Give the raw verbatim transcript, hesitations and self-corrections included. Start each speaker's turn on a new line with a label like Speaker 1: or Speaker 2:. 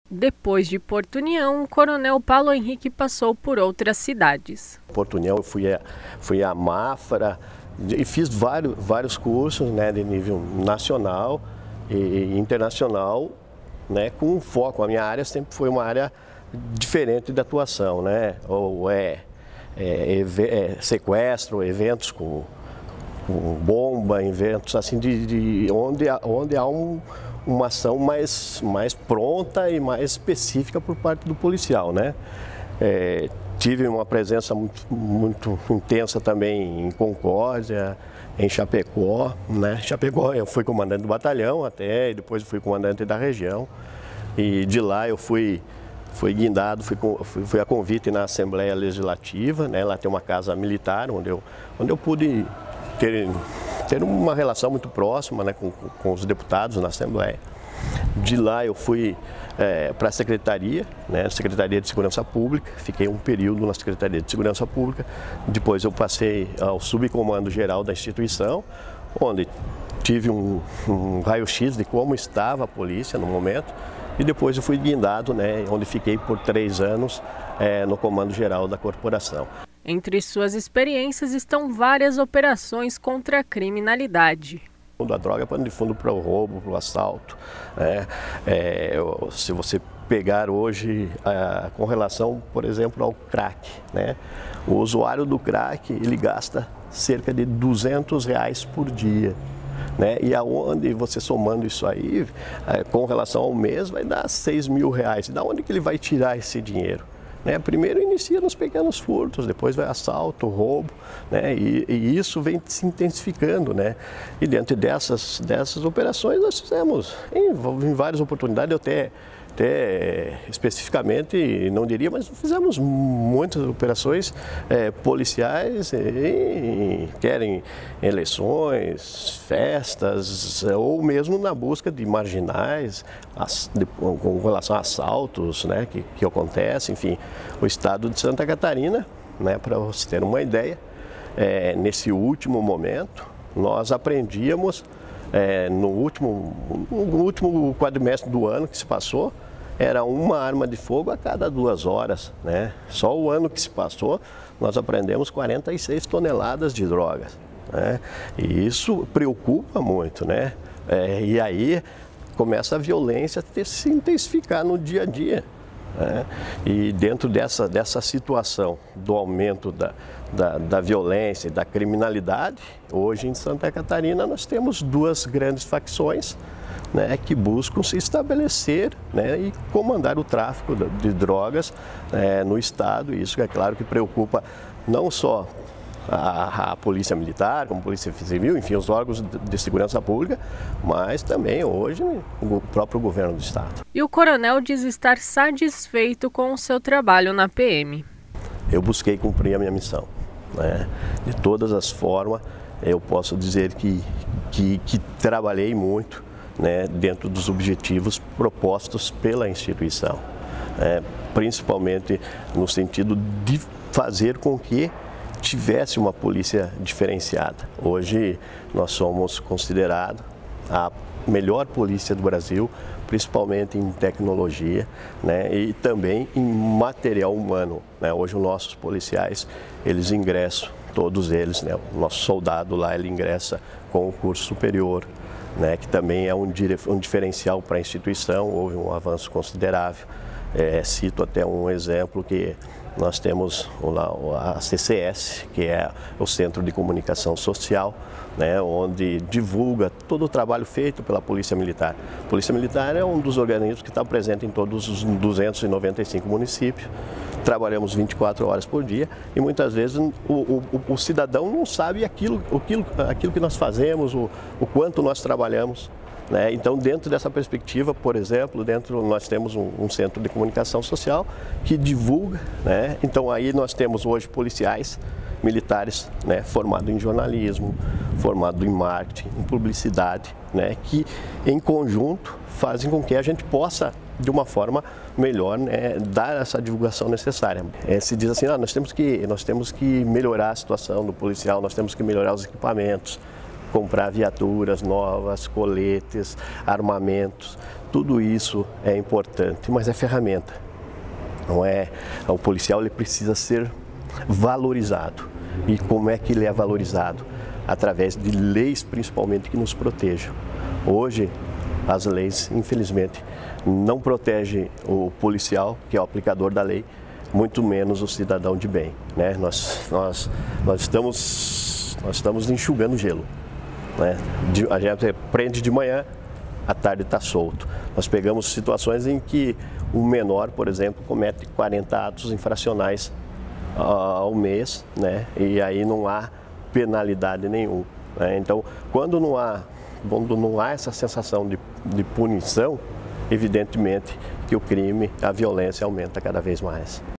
Speaker 1: Depois de Porto União, o coronel Paulo Henrique passou por outras cidades.
Speaker 2: Porto União, eu fui a, fui a Mafra e fiz vários, vários cursos, né, de nível nacional e internacional, né, com foco. A minha área sempre foi uma área diferente de atuação, né, ou é, é, é sequestro, eventos com, com bomba, eventos assim de, de onde, onde há um uma ação mais, mais pronta e mais específica por parte do policial, né? É, tive uma presença muito, muito intensa também em Concórdia, em Chapecó, né? Chapecó eu fui comandante do batalhão até, e depois fui comandante da região. E de lá eu fui, fui guindado, fui, fui, fui a convite na Assembleia Legislativa, né? Lá tem uma casa militar onde eu, onde eu pude ter... ter uma relação muito próxima, né, com, com os deputados na Assembleia. De lá eu fui é, para a Secretaria, né, Secretaria de Segurança Pública, fiquei um período na Secretaria de Segurança Pública, depois eu passei ao Subcomando Geral da instituição, onde tive um, um raio-x de como estava a polícia no momento, e depois eu fui guindado, né, onde fiquei por três anos é, no Comando Geral da Corporação.
Speaker 1: Entre suas experiências estão várias operações contra a criminalidade.
Speaker 2: Da droga, pano de fundo para o roubo, para o assalto. Né? É, se você pegar hoje é, com relação, por exemplo, ao crack, né? O usuário do crack ele gasta cerca de duzentos reais por dia. Né? E aonde você somando isso aí, é, com relação ao mês, vai dar seis mil reais. Da onde que ele vai tirar esse dinheiro? Né? Primeiro inicia nos pequenos furtos, depois vai assalto, roubo, né? e, e isso vem se intensificando. Né? E dentro dessas, dessas operações nós fizemos, em, em várias oportunidades, eu até, até especificamente, não diria, mas fizemos muitas operações é, policiais, em, querem eleições, festas, ou mesmo na busca de marginais, as, de, com relação a assaltos, né, que, que acontecem, enfim. O estado de Santa Catarina, né, para você ter uma ideia, é, nesse último momento, nós apreendíamos, é, no, último, no último quadrimestre do ano que se passou, era uma arma de fogo a cada duas horas, né? Só o ano que se passou, nós apreendemos quarenta e seis toneladas de drogas, né? E isso preocupa muito, né? É, e aí começa a violência a se intensificar no dia a dia. Né? E dentro dessa, dessa situação do aumento da, da, da violência e da criminalidade, hoje em Santa Catarina nós temos duas grandes facções, né, que buscam se estabelecer, né, e comandar o tráfico de drogas é, no estado. E isso é claro que preocupa não só A, a Polícia Militar, como a Polícia Civil, enfim, os órgãos de segurança pública, mas também hoje o próprio governo do estado.
Speaker 1: E o coronel diz estar satisfeito com o seu trabalho na P M.
Speaker 2: Eu busquei cumprir a minha missão, né? De todas as formas, eu posso dizer que, que, que trabalhei muito, né, dentro dos objetivos propostos pela instituição, né, principalmente no sentido de fazer com que tivesse uma polícia diferenciada. Hoje nós somos considerados a melhor polícia do Brasil, principalmente em tecnologia, né, e também em material humano. Né. Hoje os nossos policiais, eles ingressam, todos eles, né, o nosso soldado lá, ele ingressa com o curso superior, né, que também é um, um diferencial para a instituição. Houve um avanço considerável. É, cito até um exemplo que nós temos a C C S, que é o Centro de Comunicação Social, né, onde divulga todo o trabalho feito pela Polícia Militar. A Polícia Militar é um dos organismos que está presente em todos os duzentos e noventa e cinco municípios. Trabalhamos vinte e quatro horas por dia e muitas vezes o, o, o cidadão não sabe aquilo, aquilo, aquilo que nós fazemos, o, o quanto nós trabalhamos. Né? Então, dentro dessa perspectiva, por exemplo, dentro nós temos um, um centro de comunicação social que divulga, né? Então aí nós temos hoje policiais militares, né, formados em jornalismo, formados em marketing, em publicidade, né, que em conjunto fazem com que a gente possa, de uma forma melhor, né, dar essa divulgação necessária. É, se diz assim, ah, nós temos que, nós temos que melhorar a situação do policial, nós temos que melhorar os equipamentos, comprar viaturas novas, coletes, armamentos. tudo isso é importante, mas é ferramenta. Não é, o policial ele precisa ser valorizado. E como é que ele é valorizado? Através de leis, principalmente, que nos protejam. Hoje, as leis, infelizmente, não protegem o policial, que é o aplicador da lei, muito menos o cidadão de bem, né? Nós, nós, nós, estamos, nós estamos enxugando gelo, né? A gente prende de manhã, à tarde está solto. Nós pegamos situações em que o menor, por exemplo, comete quarenta atos infracionais uh, ao mês, né? E aí não há penalidade nenhuma, né? Então, quando não há, quando não há essa sensação de, de punição, evidentemente que o crime, a violência aumenta cada vez mais.